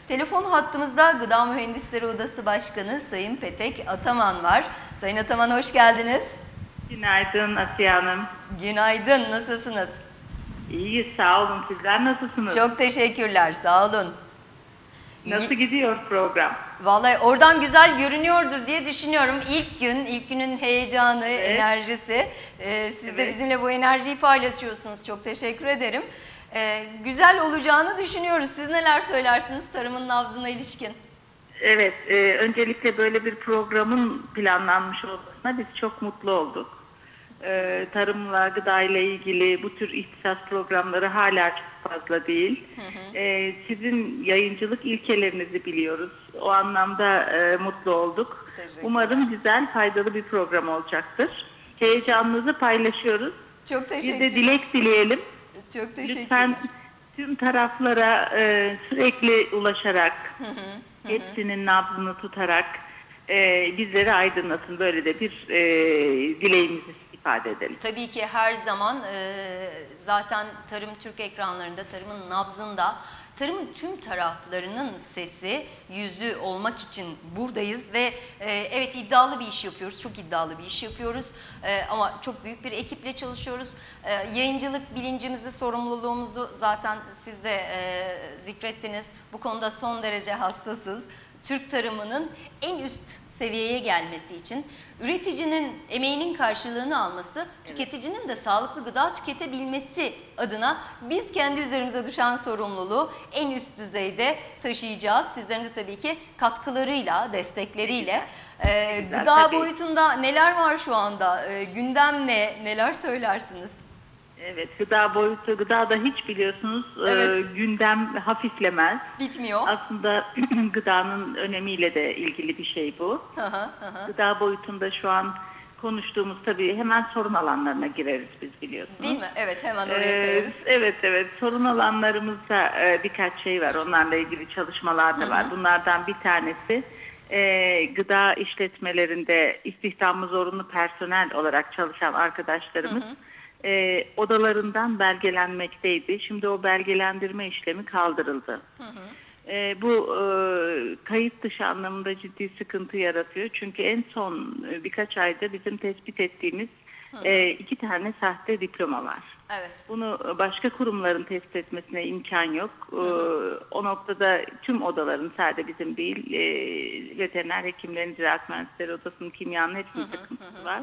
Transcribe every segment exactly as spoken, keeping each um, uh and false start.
Telefon hattımızda Gıda Mühendisleri Odası Başkanı Sayın Petek Ataman var. Sayın Ataman hoş geldiniz. Günaydın Asiye Hanım. Günaydın, nasılsınız? İyiyiz, sağ olun. Sizler nasılsınız? Çok teşekkürler, sağ olun. Nasıl gidiyor program? Vallahi oradan güzel görünüyordur diye düşünüyorum. İlk gün, ilk günün heyecanı, Evet. enerjisi. Ee, siz de Evet. bizimle bu enerjiyi paylaşıyorsunuz. Çok teşekkür ederim. Ee, güzel olacağını düşünüyoruz. Siz neler söylersiniz tarımın nabzına ilişkin? Evet, e, öncelikle böyle bir programın planlanmış olmasına biz çok mutlu olduk. E, tarımla, gıda ile ilgili bu tür ihtisas programları hala çok fazla değil. Hı hı. E, sizin yayıncılık ilkelerinizi biliyoruz. O anlamda e, mutlu olduk. Umarım güzel, faydalı bir program olacaktır. Heyecanınızı paylaşıyoruz. Çok Bir teşekkür de dilek dileyelim. Çok teşekkürler. Lütfen tüm taraflara e, sürekli ulaşarak, Hı hı, hı hı. hepsinin nabzını tutarak e, bizleri aydınlasın. Böyle de bir e, dileğimizi ifade edelim. Tabii ki her zaman e, zaten Tarım Türk ekranlarında, tarımın nabzında, tarımın tüm taraflarının sesi, yüzü olmak için buradayız ve e, evet iddialı bir iş yapıyoruz, çok iddialı bir iş yapıyoruz e, ama çok büyük bir ekiple çalışıyoruz. E, yayıncılık bilincimizi, sorumluluğumuzu zaten siz de e, zikrettiniz. Bu konuda son derece hassasız. Türk tarımının en üst seviyeye gelmesi için üreticinin emeğinin karşılığını alması, tüketicinin de sağlıklı gıda tüketebilmesi adına biz kendi üzerimize düşen sorumluluğu en üst düzeyde taşıyacağız. Sizlerin de tabii ki katkılarıyla, destekleriyle. Ee, Güzel, gıda tabii. boyutunda neler var şu anda? Ee, gündem ne? Neler söylersiniz? Evet, gıda boyutu, gıda da hiç biliyorsunuz e, Evet. gündem hafiflemez. Bitmiyor. Aslında gıdanın önemiyle de ilgili bir şey bu. Hı hı, hı hı. Gıda boyutunda şu an konuştuğumuz tabii hemen sorun alanlarına gireriz biz biliyorsunuz. Değil mi? Evet, hemen oraya Ee, koyarız. evet evet sorun alanlarımızda e, birkaç şey var. Onlarla ilgili çalışmalar da var. Bunlardan bir tanesi e, gıda işletmelerinde istihdamı zorunlu personel olarak çalışan arkadaşlarımız Hı hı. e, odalarından belgelenmekteydi. Şimdi o belgelendirme işlemi kaldırıldı. Hı hı. E, bu e, kayıt dışı anlamında ciddi sıkıntı yaratıyor. Çünkü en son e, birkaç ayda bizim tespit ettiğimiz e, iki tane sahte diploma var. Evet. Bunu başka kurumların tespit etmesine imkan yok. E, o noktada tüm odaların, sadece bizim değil, e, veteriner hekimlerin, ziraat mühendisleri odasının, kimyanın hepsinin sıkıntısı var.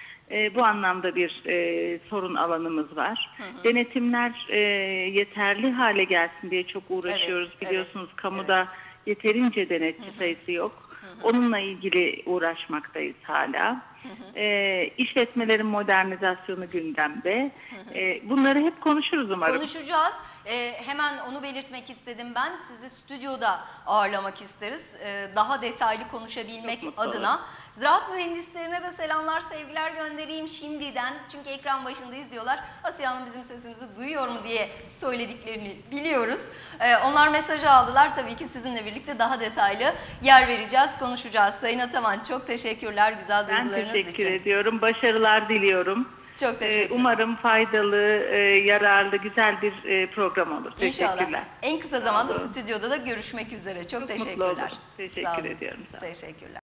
E, bu anlamda bir e, sorun alanımız var. Hı hı. Denetimler e, yeterli hale gelsin diye çok uğraşıyoruz. Evet, Biliyorsunuz evet, kamuda evet. yeterince denetçi Hı hı. sayısı yok. Hı hı. Onunla ilgili uğraşmaktayız hala. Hı hı. E, işletmelerin modernizasyonu gündemde. Hı hı. E, bunları hep konuşuruz umarım. Konuşacağız. Ee, hemen onu belirtmek istedim ben. Sizi stüdyoda ağırlamak isteriz. Ee, daha detaylı konuşabilmek Çok mutlu adına. olurum. Ziraat mühendislerine de selamlar, sevgiler göndereyim şimdiden. Çünkü ekran başında izliyorlar. Asiye Hanım bizim sesimizi duyuyor mu diye söylediklerini biliyoruz. Ee, onlar mesajı aldılar. Tabii ki sizinle birlikte daha detaylı yer vereceğiz, konuşacağız. Sayın Ataman çok teşekkürler güzel Ben duygularınız için. teşekkür ediyorum. Başarılar diliyorum. Çok teşekkürler. Umarım faydalı, yararlı, güzel bir program olur. İnşallah. Teşekkürler. En kısa zamanda stüdyoda da görüşmek üzere. Çok, Çok teşekkürler. mutlu oldum. Teşekkür Sağ olun. ediyorum. Sağ olun. Teşekkürler.